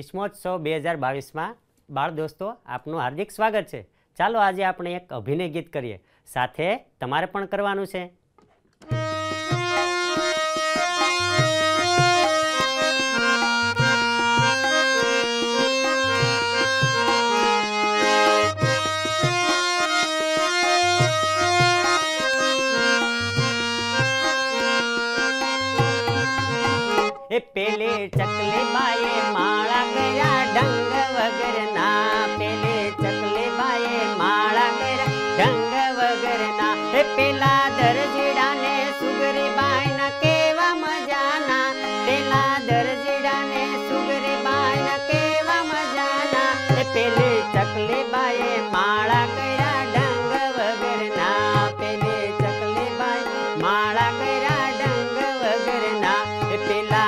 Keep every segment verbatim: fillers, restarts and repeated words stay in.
ग्रीष्मोत्सव બે હજાર બાવીસ માં બાળ દોસ્તો આપનું હાર્દિક સ્વાગત છે। ચાલો આજે આપણે એક અભિનય ગીત કરીએ, સાથે તમારે પણ કરવાનું છે। ए पेले चकले बाए माला गया डंग वगरना, पेले चकले बाए माला गया डंग वगरना। ए पेला दरजीड़ा ने सुगरी बाई ना केवा मजाना, पेला दरजीड़ा ने सुगरी बाई ना केवा मजाना। ए पेले चकले बाए माला गया डंग वगरना, पेले चकले बाए माला गया डंग वगरना। ए पेला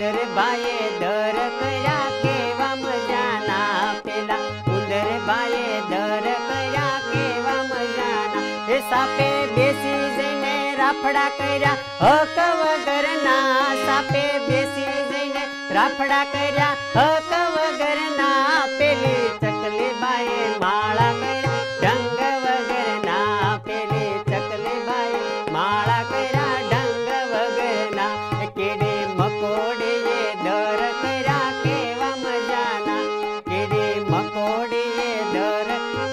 बाए दर कया केवा मजाना, पेला उंदर बाए दर कया केवा मजाना। ए सापे बेसी जईने राफड़ा कर्या हक वगरना, सापे बेसी जईने राफड़ा कर्या हक वगरना। पेली चकले बाए माळा कर्या डंग वगरना, पेली चकले बाए माळा कर्या डंग वगरना। केडे मकोडे दर कर्या केवा मजाना, केडे मकोडे दर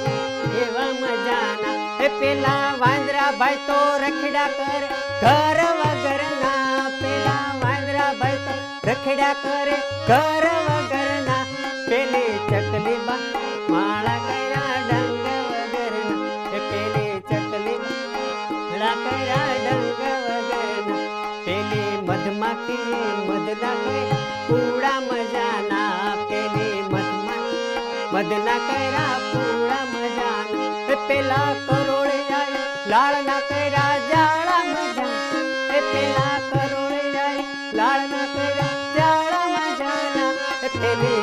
केवा मजाना। ए पेला वांदरा भाई तो रखड़ा कर घर वगरना, पेला वांदरा भाई तो रखड़ा कर घर वगरना। पेली चकली बा माला कर्या डंग वगरना, ए पेली चकली माला कर्या डंग वगरना। पेली मधमाखी मदना करे पूरा मजाना, पेली मधमाखी मदना करा पूरा मजाना। ए पेला करोड़े जाए लाल ना करा जाड़ा मजाना, ए पेला करोड़े जाए लाल ना करा जाड़ा मजाना। ए पेली